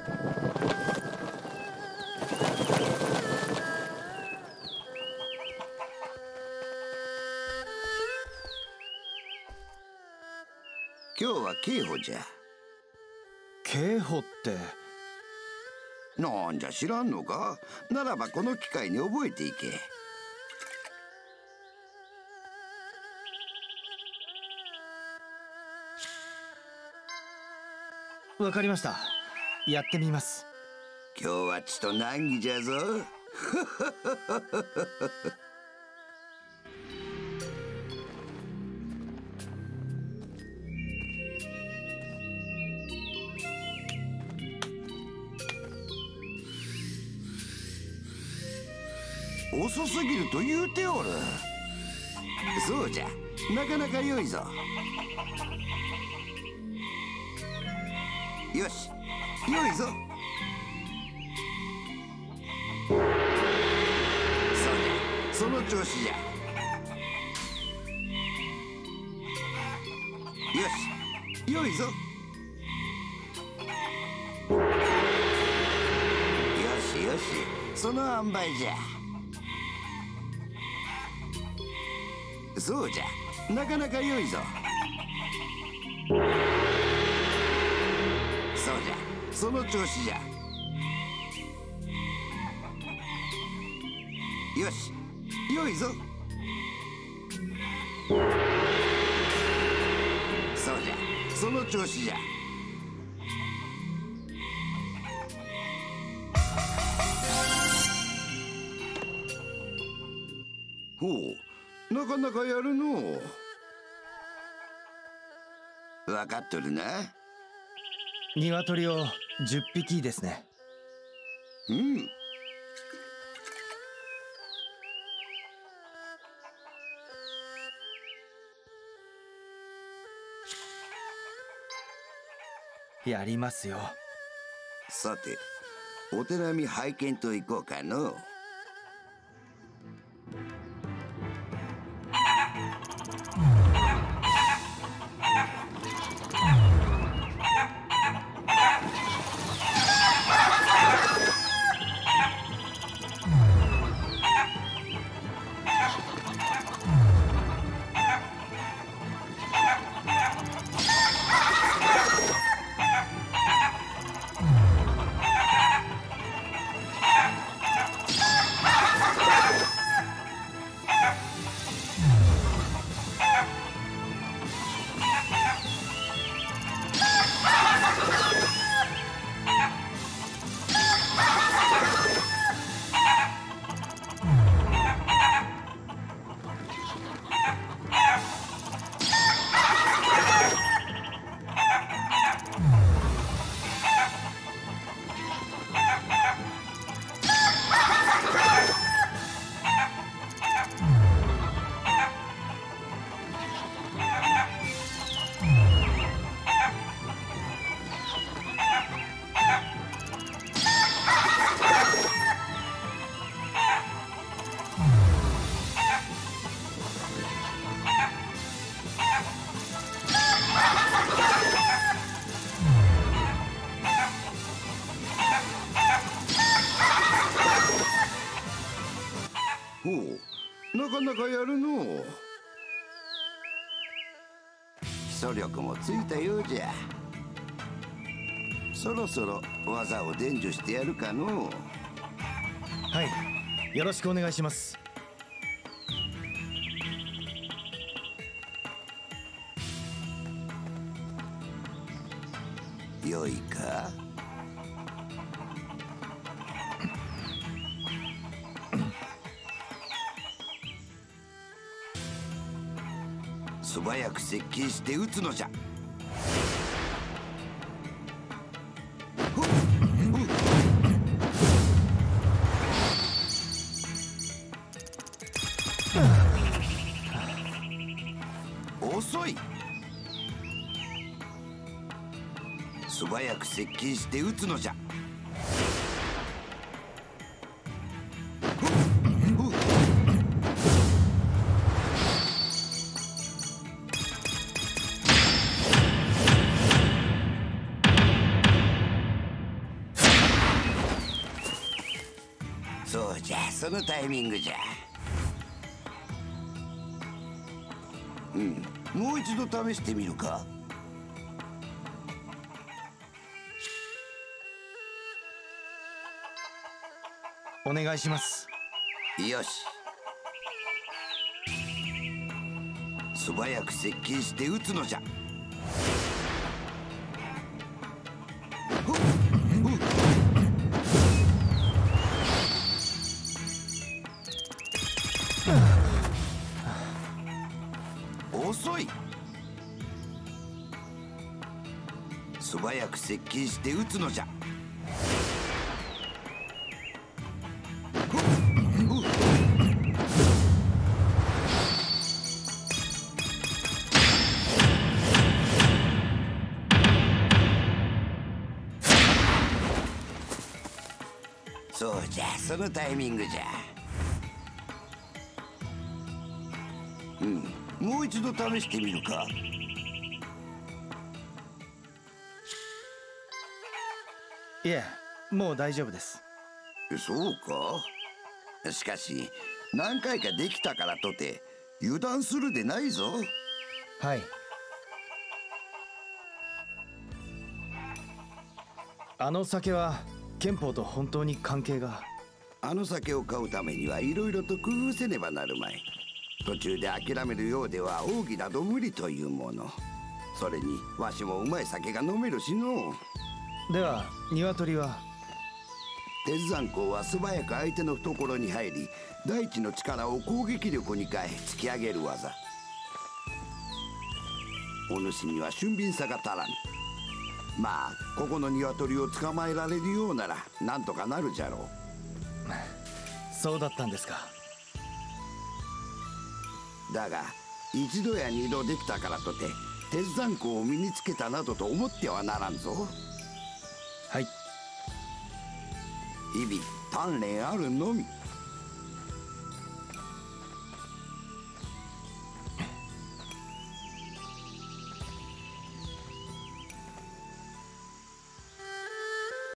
今日は警報じゃ。 警報って？ なんじゃ知らんのか？ならばこの機会に覚えていけ。 わかりました。やってみます。 今日はちと難儀じゃぞ。遅すぎると言うておる。そうじゃ、なかなか良いぞ。よし、良いぞ。そうじゃ、その調子じゃ。よし、良いぞ。よしよし、その塩梅じゃ。そうじゃ、なかなか良いぞ。そうじゃ、その調子じゃ。よし、良いぞ。そうじゃ、その調子じゃ。ほう、なかなかやるのう。分かっとるな。 鶏を10匹ですね。 うん。 やりますよ。 さて、お寺見拝見と行こうかのう。ほう、なかなかやるのう。基礎力もついたようじゃ。そろそろ技を伝授してやるかのう。 はい、よろしくお願いします。 よいか。素早く接近して撃つのじゃ。遅い。素早く接近して撃つのじゃ。 そうじゃ、そのタイミングじゃ。もう一度試してみるか。 お願いします。 よし。素早く接近して撃つのじゃ。遅い。素早く接近して撃つのじゃ。そうじゃ、そのタイミングじゃ。もう一度試してみるか。 いえ、もう大丈夫です。 そうか。しかし何回かできたからとて油断するでないぞ。 はい。あの酒は憲法と本当に関係が。 あの酒を買うためにはいろいろと工夫せねばなるまい。途中で諦めるようでは奥義など無理というもの。それにわしもうまい酒が飲めるしの。 では鶏は。 鉄山鋼は素早く相手の懐に入り、大地の力を攻撃力に変え突き上げる技。お主には俊敏さが足らん。まあここの鶏を捕まえられるようならなんとかなるじゃろう。 そうだったんですか。 だが一度や二度できたからとて鉄山鋼を身につけたなどと思ってはならんぞ。 はい。 日々鍛錬あるのみ。